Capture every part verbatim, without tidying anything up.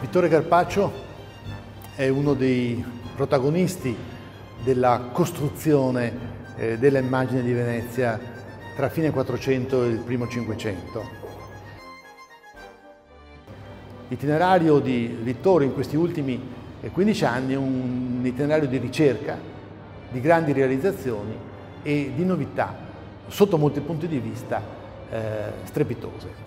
Vittore Carpaccio è uno dei protagonisti della costruzione eh, della immagine di Venezia tra fine quattrocento e il primo Cinquecento. L'itinerario di Vittore in questi ultimi quindici anni è un itinerario di ricerca, di grandi realizzazioni e di novità, sotto molti punti di vista, eh, strepitose.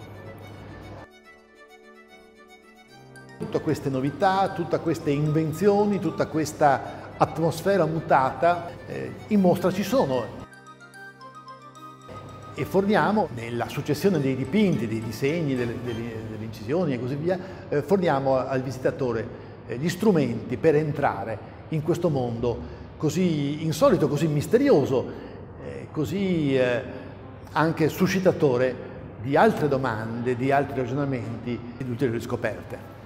Tutte queste novità, tutte queste invenzioni, tutta questa atmosfera mutata eh, in mostra ci sono e forniamo, nella successione dei dipinti, dei disegni, delle, delle, delle incisioni e così via, eh, forniamo al visitatore eh, gli strumenti per entrare in questo mondo così insolito, così misterioso, eh, così eh, anche suscitatore di altre domande, di altri ragionamenti e di ulteriori scoperte.